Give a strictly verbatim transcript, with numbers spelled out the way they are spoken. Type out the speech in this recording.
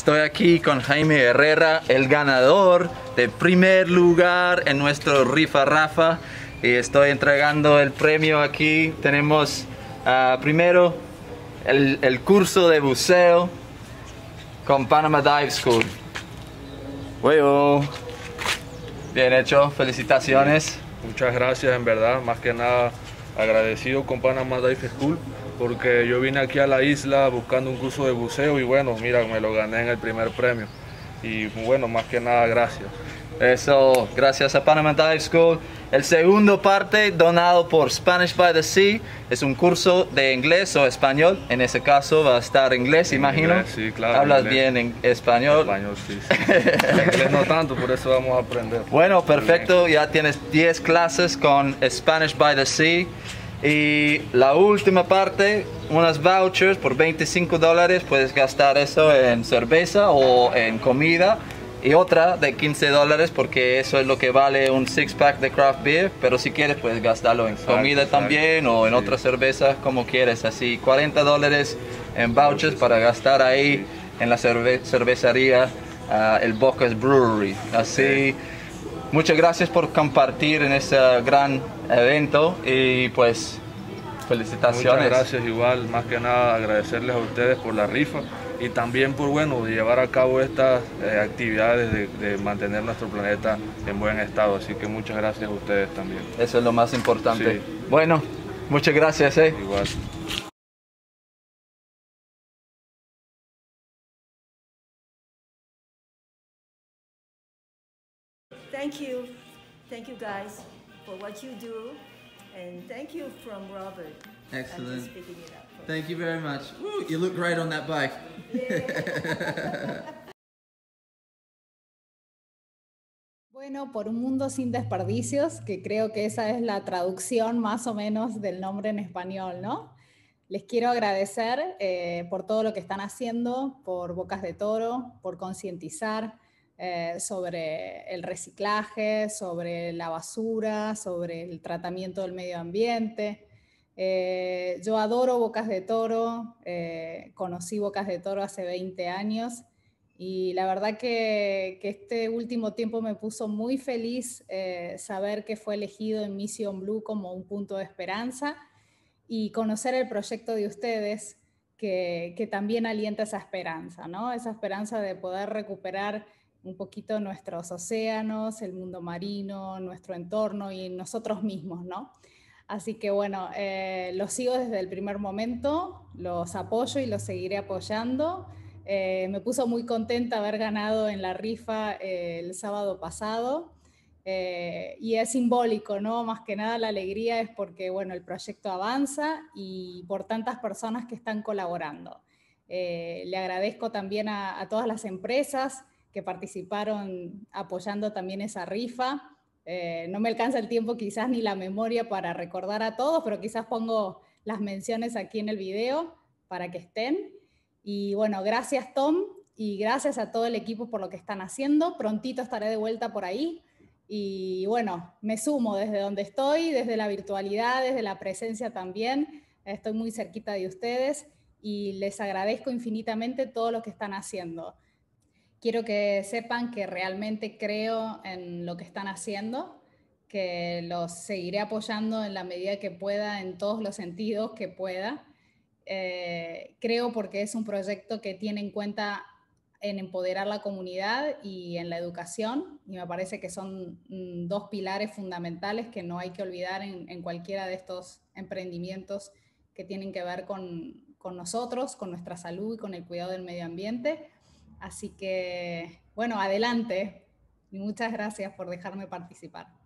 Estoy aquí con Jaime Herrera, el ganador de primer lugar en nuestro Rifa Rafa, y estoy entregando el premio aquí. Tenemos uh, primero el, el curso de buceo con Panama Dive School. Bueno, bien hecho, felicitaciones. Muchas gracias, en verdad, más que nada agradecido con Panama Dive School, porque yo vine aquí a la isla buscando un curso de buceo y bueno, mira, me lo gané en el primer premio. Y bueno, más que nada, gracias. Eso, gracias a Panama Dive School. El segundo parte, donado por Spanish by the Sea, es un curso de inglés o español. En ese caso va a estar inglés, En imagino. inglés, sí, claro. ¿Hablas inglés. bien en español? Español, sí, sí. En inglés no tanto, por eso vamos a aprender. Bueno, perfecto. Ya tienes diez clases con Spanish by the Sea. Y la última parte, unas vouchers por veinticinco dólares. Puedes gastar eso en cerveza o en comida. Y otra de quince dólares, porque eso es lo que vale un six pack de craft beer. Pero si quieres puedes gastarlo en Exacto, comida exacto. también o en Sí. otras cervezas, como quieres. Así cuarenta dólares en vouchers para gastar ahí Sí. en la cerve cervecería uh, el Bocas Brewery. Así, muchas gracias por compartir en este gran evento y pues felicitaciones. Muchas gracias, igual, más que nada agradecerles a ustedes por la rifa y también por bueno, llevar a cabo estas eh, actividades de, de mantener nuestro planeta en buen estado. Así que muchas gracias a ustedes también. Eso es lo más importante. Sí. Bueno, muchas gracias. Eh. Igual. Thank you. Thank you guys for what you do. And thank you from Robert. I'm Excellent. just picking it up. Thank you very much. Woo, you look great on that bike. Bueno, por un mundo sin desperdicios, que creo que esa es la traducción más o menos del nombre en español, ¿no? Les quiero agradecer eh, por todo lo que están haciendo, por Bocas de Toro, por concientizar eh, sobre el reciclaje, sobre la basura, sobre el tratamiento del medio ambiente. Eh, yo adoro Bocas de Toro, eh, conocí Bocas de Toro hace veinte años. Y la verdad que, que este último tiempo me puso muy feliz eh, saber que fue elegido en Mission Blue como un punto de esperanza y conocer el proyecto de ustedes que, que también alienta esa esperanza, ¿no? Esa esperanza de poder recuperar un poquito nuestros océanos, el mundo marino, nuestro entorno y nosotros mismos, ¿no? Así que bueno, eh, los sigo desde el primer momento, los apoyo y los seguiré apoyando. Eh, me puso muy contenta haber ganado en la rifa eh, el sábado pasado eh, y es simbólico, ¿no? Más que nada la alegría es porque, bueno, el proyecto avanza y por tantas personas que están colaborando. Eh, le agradezco también a, a todas las empresas que participaron apoyando también esa rifa. Eh, no me alcanza el tiempo quizás ni la memoria para recordar a todos, pero quizás pongo las menciones aquí en el video para que estén. Y bueno, gracias Tom y gracias a todo el equipo por lo que están haciendo. Prontito estaré de vuelta por ahí. Y bueno, me sumo desde donde estoy, desde la virtualidad, desde la presencia también. Estoy muy cerquita de ustedes y les agradezco infinitamente todo lo que están haciendo. Quiero que sepan que realmente creo en lo que están haciendo, que los seguiré apoyando en la medida que pueda, en todos los sentidos que pueda. Eh, creo porque es un proyecto que tiene en cuenta en empoderar la comunidad y en la educación, y me parece que son mm, dos pilares fundamentales que no hay que olvidar en, en cualquiera de estos emprendimientos que tienen que ver con, con nosotros, con nuestra salud y con el cuidado del medio ambiente. Así que, bueno, adelante y muchas gracias por dejarme participar.